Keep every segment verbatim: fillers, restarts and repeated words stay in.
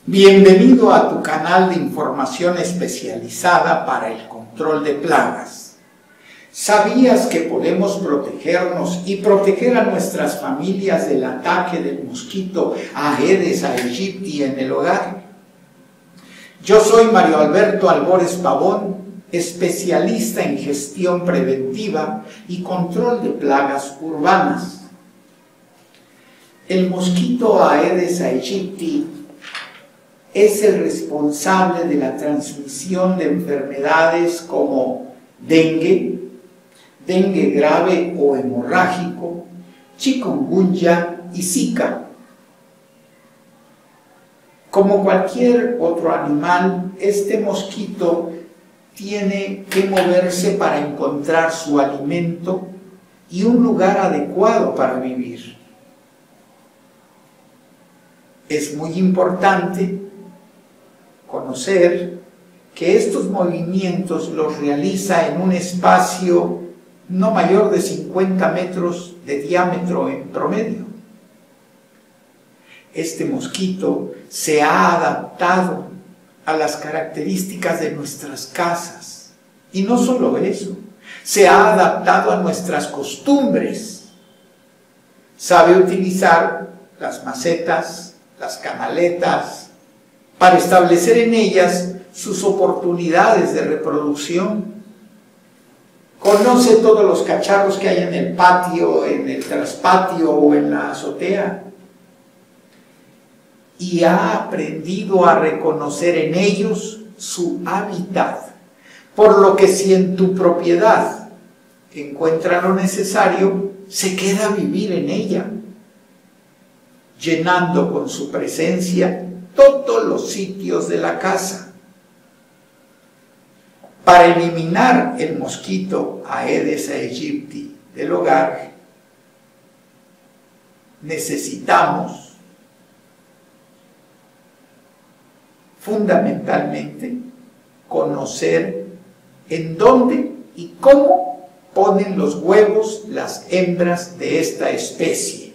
Bienvenido a tu canal de información especializada para el control de plagas. ¿Sabías que podemos protegernos y proteger a nuestras familias del ataque del mosquito Aedes aegypti en el hogar? Yo soy Mario Alberto Albores Pavón, especialista en gestión preventiva y control de plagas urbanas. El mosquito Aedes aegypti es el responsable de la transmisión de enfermedades como dengue, dengue grave o hemorrágico, chikungunya y zika. Como cualquier otro animal, este mosquito tiene que moverse para encontrar su alimento y un lugar adecuado para vivir. Es muy importante conocer que estos movimientos los realiza en un espacio no mayor de cincuenta metros de diámetro en promedio. Este mosquito se ha adaptado a las características de nuestras casas. Y no solo eso, se ha adaptado a nuestras costumbres. Sabe utilizar las macetas, las canaletas, para establecer en ellas sus oportunidades de reproducción. Conoce todos los cacharros que hay en el patio, en el traspatio o en la azotea. Y ha aprendido a reconocer en ellos su hábitat. Por lo que si en tu propiedad encuentra lo necesario, se queda a vivir en ella, llenando con su presencia todos los sitios de la casa. Para eliminar el mosquito Aedes aegypti del hogar, necesitamos fundamentalmente conocer en dónde y cómo ponen los huevos las hembras de esta especie.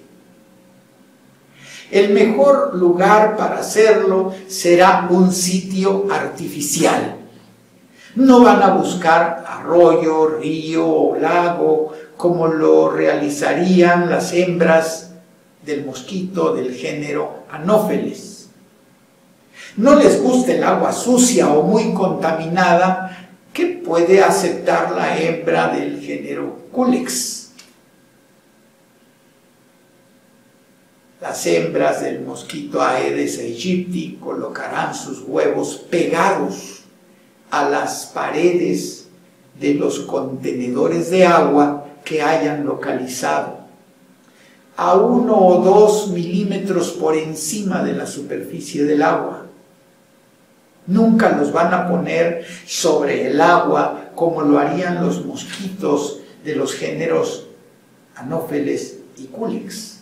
El mejor lugar para hacerlo será un sitio artificial. No van a buscar arroyo, río o lago como lo realizarían las hembras del mosquito del género Anopheles. No les gusta el agua sucia o muy contaminada que puede aceptar la hembra del género Culex. Las hembras del mosquito Aedes aegypti colocarán sus huevos pegados a las paredes de los contenedores de agua que hayan localizado, a uno o dos milímetros por encima de la superficie del agua. Nunca los van a poner sobre el agua como lo harían los mosquitos de los géneros Anopheles y Culex.